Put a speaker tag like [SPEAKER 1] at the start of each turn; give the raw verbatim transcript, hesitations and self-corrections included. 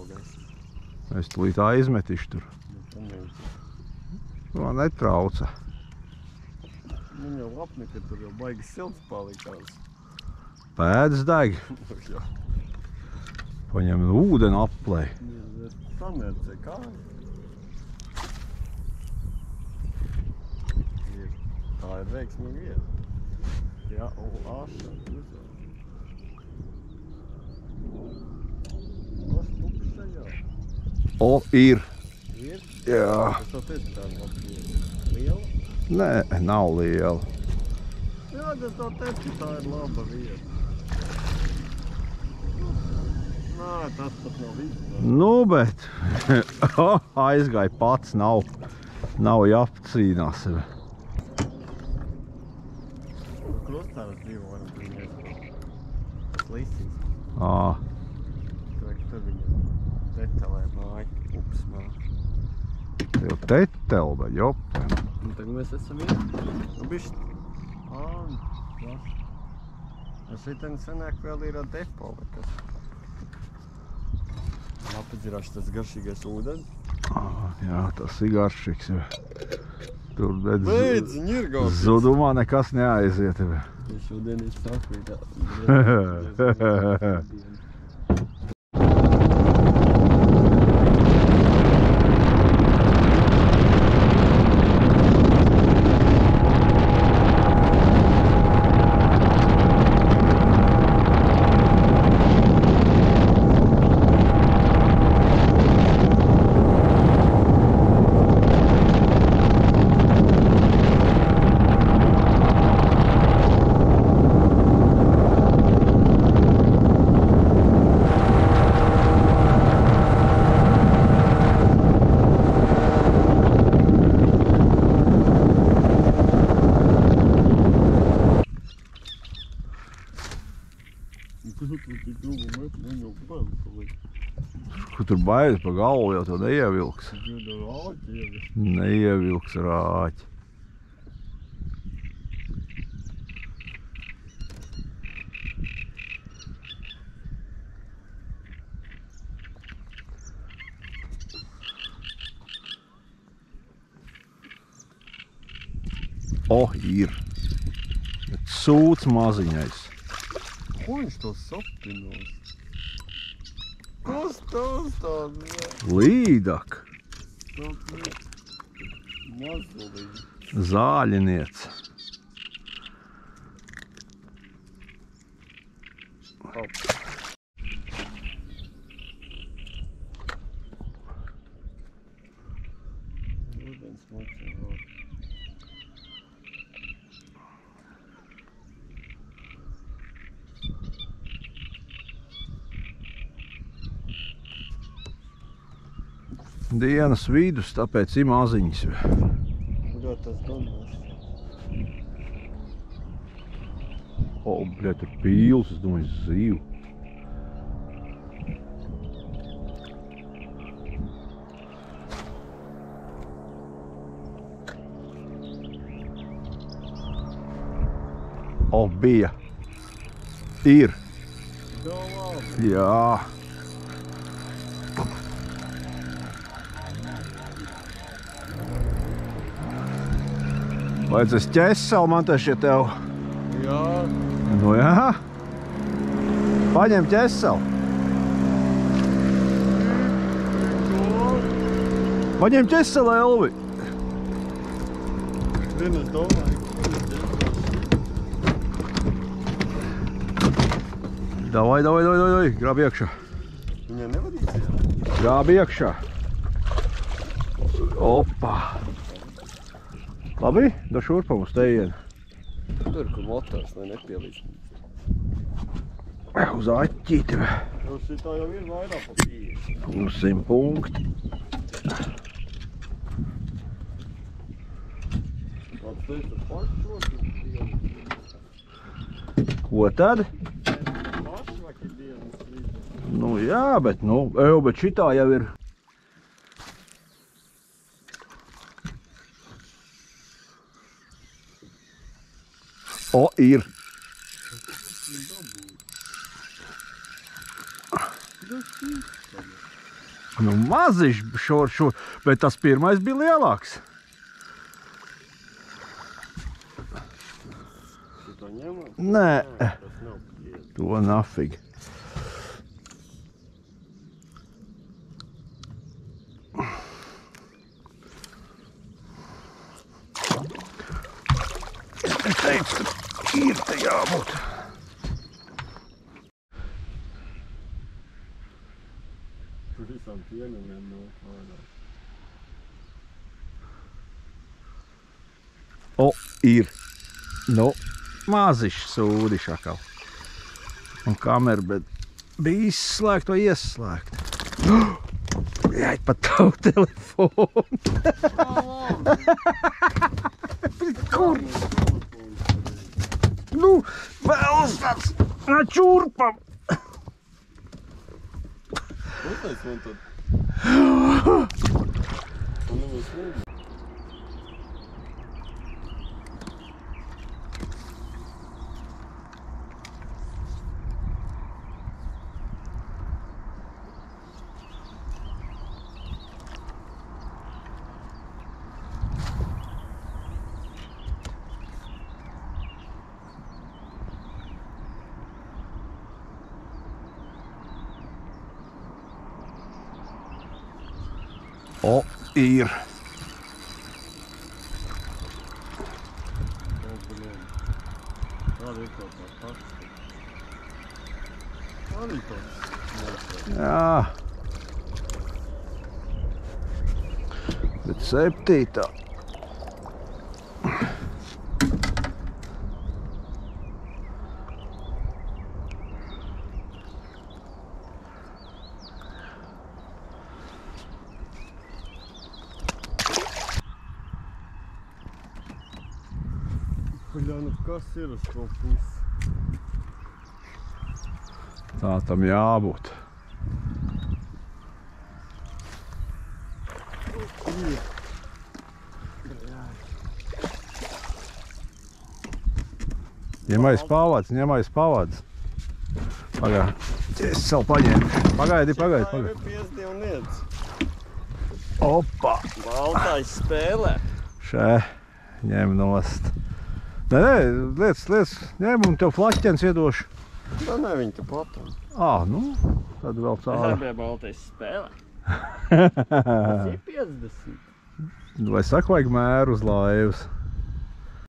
[SPEAKER 1] Es tulīt aizmetīšu tur. Man netrauca.
[SPEAKER 2] Man jau lapni, ka tur jau baigi silts palikās.
[SPEAKER 1] Pēdas deg. Paņem ūdeni aplei.
[SPEAKER 2] Samercē kāju. Tā ir veiksmīga vieta. Jā, un aša uzvar. Kas tukšs šajā?
[SPEAKER 1] O, ir.
[SPEAKER 2] Ir?
[SPEAKER 1] Jā.
[SPEAKER 2] Es to teicu, tā ir laba liela?
[SPEAKER 1] Nē, nav liela.
[SPEAKER 2] Jā, es to teicu, tā ir laba vieta. Nā, tas pat nav viss.
[SPEAKER 1] Nu, bet aizgāja pats, nav, nav jāpacīnās sevi.
[SPEAKER 2] Krustāvas divu varam viņas slisīs.
[SPEAKER 1] Ā.
[SPEAKER 2] Tur viņa detelē māja, ups māja.
[SPEAKER 1] Jau tetel, bet jop.
[SPEAKER 2] Un tagad mēs esam vieni. Nu, bišķi. Ā, tas. Es šeit senāk vēl ir depo, vai kas. Apadzirāšu tas garšīgais ūdens.
[SPEAKER 1] Jā, tas ir garšīgs. Tur bet
[SPEAKER 2] Beidz, ņirgāties.
[SPEAKER 1] Zudumā nekas neaiziet.
[SPEAKER 2] Ja šodien ir sākvītā.
[SPEAKER 1] Kur tur baigas pa galvu, jau to neievilks. Neievilks rāķi. O, ir. Sūds maziņais.
[SPEAKER 2] Ko viņš to sapinos? Kas tas tāds?
[SPEAKER 1] Līdak.
[SPEAKER 2] Mazulīgi.
[SPEAKER 1] Zāļiniec.
[SPEAKER 2] Op. Ūdens mocē vēl.
[SPEAKER 1] Dienas vidus, tāpēc ir maziņas.
[SPEAKER 2] Jā, tas gondās.
[SPEAKER 1] O, bļa, tur pīls, es domāju, zīvu. O, bija. Ir. Jā. Vajadzēs ķeseli man tašie tev.
[SPEAKER 2] Jā.
[SPEAKER 1] Nu jā. Paņem ķeseli. Paņem ķeseli, Elvi.
[SPEAKER 2] Zinu, es domāju, ka es
[SPEAKER 1] Davai, davai, davai, davai, grāb iekšā.
[SPEAKER 2] Viņai nevadīsies?
[SPEAKER 1] Grāb iekšā. Opa. Labi, do šurpam uz tejienu.
[SPEAKER 2] Tur, kur motors, lai nepielīdz.
[SPEAKER 1] Uz aķīti.
[SPEAKER 2] Jau šitā jau ir vairāk pa pieci.
[SPEAKER 1] Uz simt punkti.
[SPEAKER 2] Labs teiks, tas pašs šos?
[SPEAKER 1] Ko tad?
[SPEAKER 2] Pašvaki dienas.
[SPEAKER 1] Nu jā, bet, nu, ev, bet šitā jau ir. O, ir. Nu, maziņš šo, šo, bet tas pirmais bija lielāks.
[SPEAKER 2] Šito ņemam?
[SPEAKER 1] Nē,
[SPEAKER 2] Tas nav pieci.
[SPEAKER 1] to nafig. Es teicu, ka ir te jābūt.
[SPEAKER 2] Tur visam pienam vien no ārā.
[SPEAKER 1] O, ir. Nu, mazišs sūdišs atkal. Un kamera, bet bija izslēgta vai ieslēgta. Jāi pat tavu telefonu. Kur? Nu, vēl uzstāds. Na, čurpam.
[SPEAKER 2] Kāpēc man tad? Man nevajag slēgt.
[SPEAKER 1] O, ir.
[SPEAKER 2] Kāda ir kaut kā pats? Arī tāds.
[SPEAKER 1] Jā. Bet septītā.
[SPEAKER 2] Kuļā, nu kas ir uz to pusi?
[SPEAKER 1] Tā tam jābūt. Ņemais pavads, ņemais pavads. Pagā. Es sev paņēmu. Pagaidi, pagaidi, pagaidi.
[SPEAKER 2] piecdivnieks.
[SPEAKER 1] Opa!
[SPEAKER 2] Baltais spēlē.
[SPEAKER 1] Šē, ņem nost. Nē, nē, liec, liec, ņem un tev flašķens iedošu.
[SPEAKER 2] Tā ne, viņi te patam.
[SPEAKER 1] Ā, nu, tad vēl
[SPEAKER 2] Tā
[SPEAKER 1] cāra.
[SPEAKER 2] bija baltais spēlē. Tas ir piecdesmit.
[SPEAKER 1] Vai saka, vajag mēru uz laivas?